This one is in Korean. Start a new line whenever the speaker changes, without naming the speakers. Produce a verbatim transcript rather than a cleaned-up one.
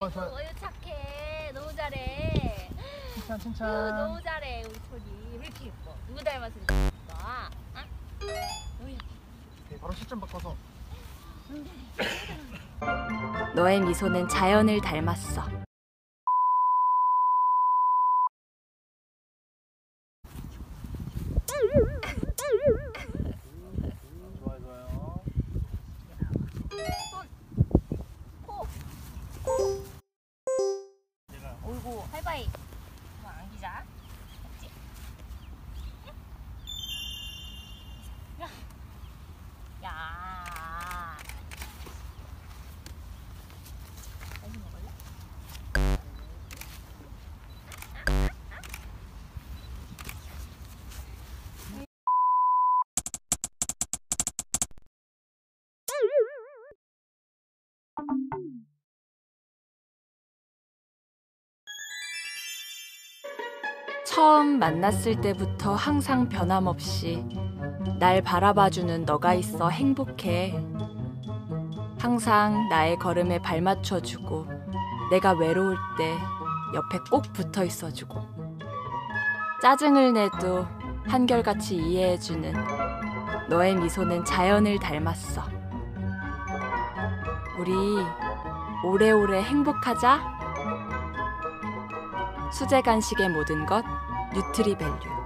어, 좋아.
어유 착해. 너무 잘해.
칭찬, 칭찬.
어, 너무 잘해. 우리 철이. 왜 이렇게 예뻐? 누구 닮아서 이렇게 예뻐? 어? 너무 예뻐.
오케이, 바로 시점 바꿔서.
너의 미소는 자연을 닮았어.
좋아요, 좋아요.
코. 코. 어이구, 하이바이. 뭐 안기자. 맞지? 야. 야. 다시 먹을래?
처음 만났을 때부터 항상 변함없이 날 바라봐주는 너가 있어 행복해. 항상 나의 걸음에 발맞춰주고 내가 외로울 때 옆에 꼭 붙어 있어주고 짜증을 내도 한결같이 이해해주는 너의 미소는 자연을 닮았어. 우리 오래오래 행복하자. 수제 간식의 모든 것 뉴트리밸류.